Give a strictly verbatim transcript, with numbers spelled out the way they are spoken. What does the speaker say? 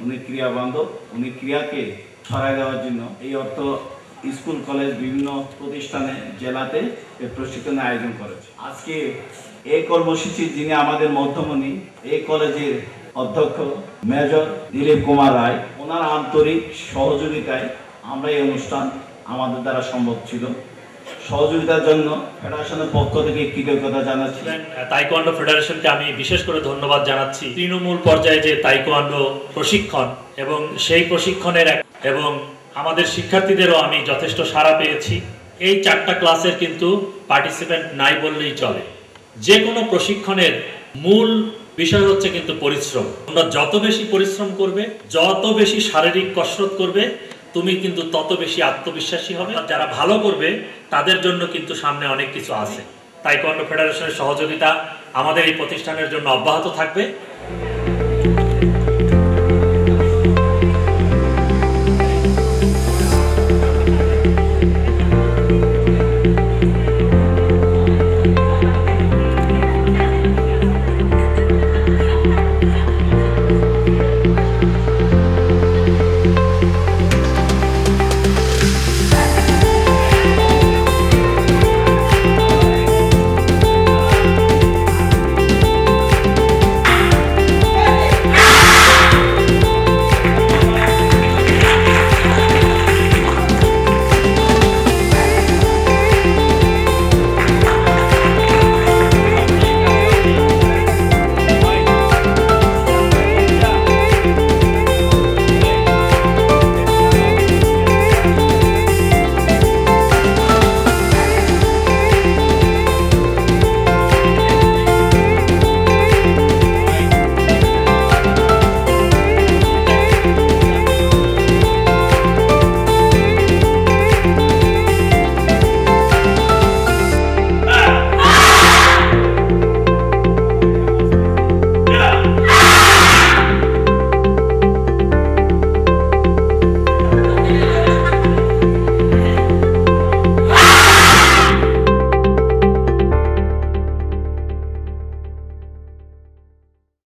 উনি ক্রিয়া বান্ধব, উনি ক্রিয়াকে ছড়াই দেওয়ার জন্য এই অর্থ স্কুল কলেজ বিভিন্ন প্রতিষ্ঠানে জেলাতে এই প্রশিক্ষণের আয়োজন করেছে। আজকে এই কর্মসূচি যিনি আমাদের মধ্যমণি, এই কলেজের অধ্যক্ষ মেজর দিলীপ কুমার রায়, ওনার আন্তরিক সহযোগিতায় আমরা এই অনুষ্ঠান আমাদের দ্বারা সম্ভব ছিল। সহযোগিতার জন্য ফেডারেশনের পক্ষ থেকে কৃতজ্ঞতা জানাচ্ছি। তাইকোয়ান্ডো ফেডারেশনকে আমি বিশেষ করে ধন্যবাদ জানাচ্ছি। তৃণমূল পর্যায়ে যে তাইকোয়ান্ডো প্রশিক্ষণ এবং সেই প্রশিক্ষণের এবং আমাদের শিক্ষার্থীদেরও আমি যথেষ্ট সাড়া পেয়েছি। এই চারটা ক্লাসের কিন্তু পার্টিসিপেন্ট নাই বললেই চলে। যে কোনো প্রশিক্ষণের মূল বিষয় হচ্ছে কিন্তু পরিশ্রম। তোমরা যত বেশি পরিশ্রম করবে, যত বেশি শারীরিক কসরত করবে, তুমি কিন্তু তত বেশি আত্মবিশ্বাসী হবে। যারা ভালো করবে তাদের জন্য কিন্তু সামনে অনেক কিছু আছে। তাইকোয়ান্ডো ফেডারেশনের সহযোগিতা আমাদের এই প্রতিষ্ঠানের জন্য অব্যাহত থাকবে।